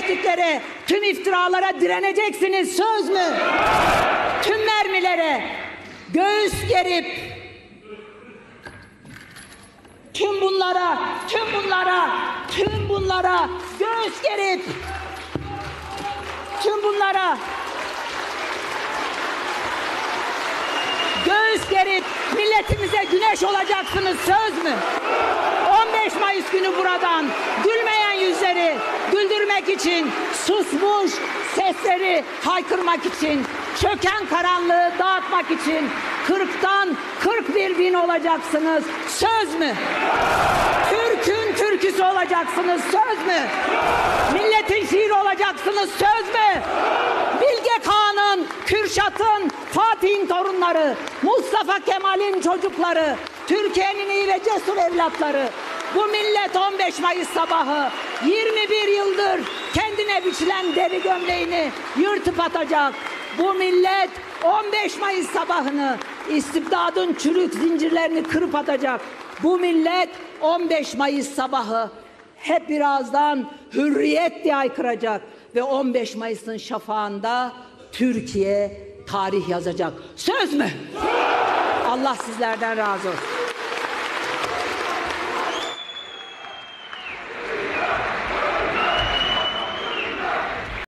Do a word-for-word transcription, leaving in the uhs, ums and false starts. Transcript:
tehditlere, tüm iftiralara direneceksiniz. Söz mü? Tüm mermilere göğüs gerip, tüm bunlara, tüm bunlara, tüm bunlara göğüs gerip, tüm bunlara göğüs gerip milletimize güneş olacaksınız. Söz mü? on beş Mayıs günü buradan gülmeyen yüzleri güldürmek için, susmuş sesleri haykırmak için, çöken karanlığı dağıtmak için kırktan kırk bir bin olacaksınız. Söz mü? Türk'ün türküsü olacaksınız. Söz mü? Milletin şiiri olacaksınız. Söz mü? Bilge Kağan'ın, Kürşat'ın, Fatih'in torunları, Mustafa Kemal'in çocukları, Türkiye'nin iyi ve cesur evlatları. Bu millet on beş Mayıs sabahı yirmi bir yıldır kendine biçilen deri gömleğini yırtıp atacak. Bu millet on beş Mayıs sabahını istibdadın çürük zincirlerini kırıp atacak. Bu millet on beş Mayıs sabahı hep birazdan hürriyet diye haykıracak ve on beş Mayıs'ın şafağında Türkiye tarih yazacak. Söz mü? Allah sizlerden razı olsun.